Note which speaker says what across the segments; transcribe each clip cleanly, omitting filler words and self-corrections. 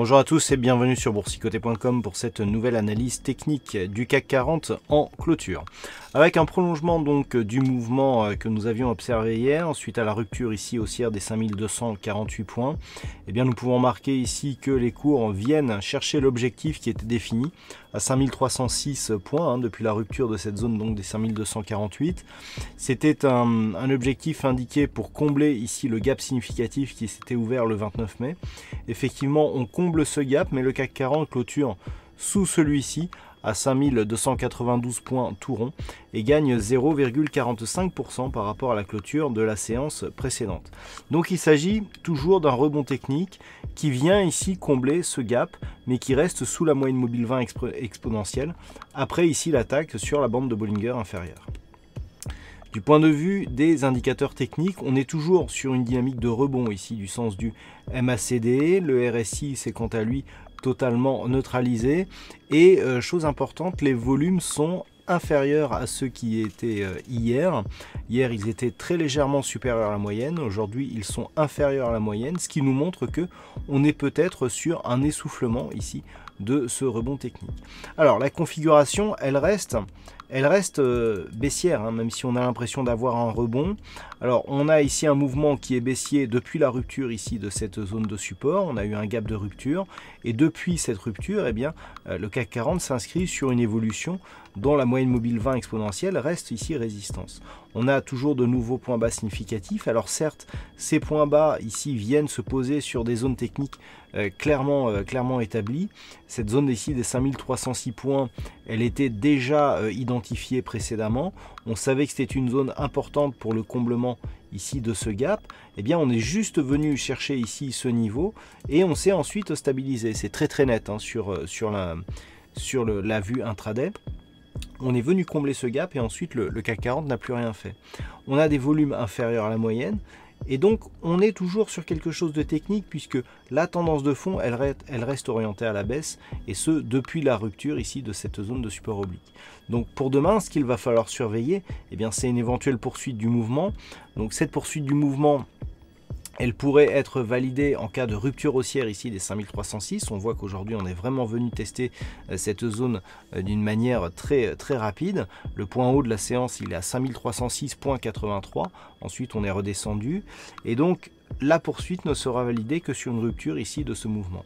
Speaker 1: Bonjour à tous et bienvenue sur boursicoté.com pour cette nouvelle analyse technique du CAC 40 en clôture. Avec un prolongement donc du mouvement que nous avions observé hier, suite à la rupture ici haussière des 5248 points, eh bien nous pouvons marquer ici que les cours viennent chercher l'objectif qui était défini à 5306 points depuis la rupture de cette zone donc des 5248. C'était un objectif indiqué pour combler ici le gap significatif qui s'était ouvert le 29 mai. Effectivement, on comble ce gap, mais le CAC 40 clôture sous celui-ci à 5292 points tout rond et gagne 0,45% par rapport à la clôture de la séance précédente. Donc il s'agit toujours d'un rebond technique qui vient ici combler ce gap, mais qui reste sous la moyenne mobile 20 exponentielle, après ici l'attaque sur la bande de Bollinger inférieure. Du point de vue des indicateurs techniques, on est toujours sur une dynamique de rebond ici du sens du MACD. Le RSI c'est quant à lui totalement neutralisé. Et chose importante, les volumes sont inférieurs à ceux qui étaient hier. Hier, ils étaient très légèrement supérieurs à la moyenne. Aujourd'hui, ils sont inférieurs à la moyenne, ce qui nous montre que on est peut-être sur un essoufflement ici de ce rebond technique. Alors, la configuration, elle reste baissière, même si on a l'impression d'avoir un rebond. Alors, on a ici un mouvement qui est baissier depuis la rupture ici de cette zone de support. On a eu un gap de rupture. Et depuis cette rupture, eh bien, le CAC 40 s'inscrit sur une évolution dont la moyenne mobile 20 exponentielle reste ici résistance. On a toujours de nouveaux points bas significatifs. Alors certes, ces points bas ici viennent se poser sur des zones techniques clairement établies. Cette zone ici des 5306 points, elle était déjà identifiée précédemment. On savait que c'était une zone importante pour le comblement ici de ce gap. Eh bien, on est juste venu chercher ici ce niveau et on s'est ensuite stabilisé. C'est très net sur la vue intraday. On est venu combler ce gap et ensuite le CAC 40 n'a plus rien fait. On a des volumes inférieurs à la moyenne et donc on est toujours sur quelque chose de technique puisque la tendance de fond elle reste orientée à la baisse et ce depuis la rupture ici de cette zone de support oblique. Donc pour demain, ce qu'il va falloir surveiller, eh bien c'est une éventuelle poursuite du mouvement. Donc cette poursuite du mouvement, elle pourrait être validée en cas de rupture haussière ici des 5306. On voit qu'aujourd'hui on est vraiment venu tester cette zone d'une manière très rapide. Le point haut de la séance il est à 5306,83. Ensuite on est redescendu et donc la poursuite ne sera validée que sur une rupture ici de ce mouvement.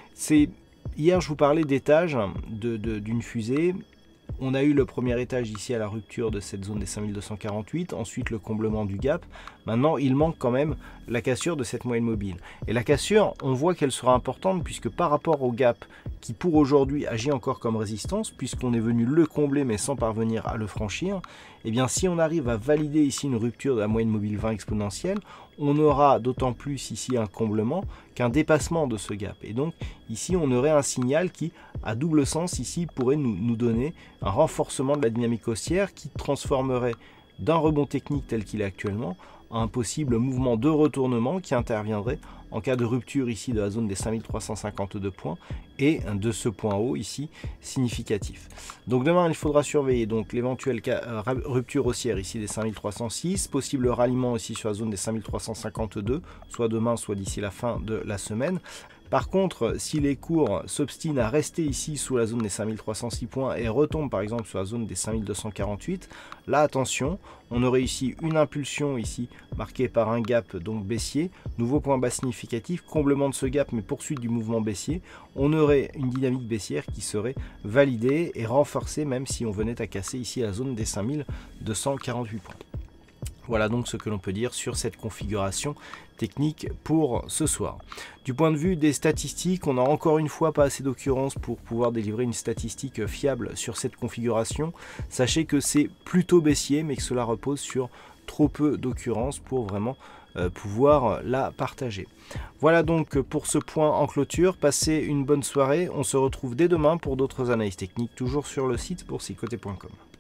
Speaker 1: Hier je vous parlais d'étage d'une fusée. On a eu le premier étage ici à la rupture de cette zone des 5248, ensuite le comblement du gap. Maintenant, il manque quand même la cassure de cette moyenne mobile. Et la cassure, on voit qu'elle sera importante puisque par rapport au gap qui pour aujourd'hui agit encore comme résistance, puisqu'on est venu le combler mais sans parvenir à le franchir, eh bien si on arrive à valider ici une rupture de la moyenne mobile 20 exponentielle, on aura d'autant plus ici un comblement qu'un dépassement de ce gap. Et donc ici on aurait un signal qui, à double sens ici, pourrait nous donner un renforcement de la dynamique haussière qui transformerait d'un rebond technique tel qu'il est actuellement à un possible mouvement de retournement qui interviendrait en cas de rupture ici de la zone des 5352 points et de ce point haut ici significatif. Donc demain il faudra surveiller donc l'éventuelle rupture haussière ici des 5306, possible ralliement ici sur la zone des 5352, soit demain soit d'ici la fin de la semaine. Par contre, si les cours s'obstinent à rester ici sous la zone des 5306 points et retombent par exemple sur la zone des 5248, là attention, on aurait ici une impulsion ici marquée par un gap donc baissier, nouveau point bas significatif, comblement de ce gap mais poursuite du mouvement baissier, on aurait une dynamique baissière qui serait validée et renforcée même si on venait à casser ici la zone des 5248 points. Voilà donc ce que l'on peut dire sur cette configuration technique pour ce soir. Du point de vue des statistiques, on n'a encore une fois pas assez d'occurrences pour pouvoir délivrer une statistique fiable sur cette configuration. Sachez que c'est plutôt baissier, mais que cela repose sur trop peu d'occurrences pour vraiment pouvoir la partager. Voilà donc pour ce point en clôture. Passez une bonne soirée. On se retrouve dès demain pour d'autres analyses techniques, toujours sur le site boursicoté.com.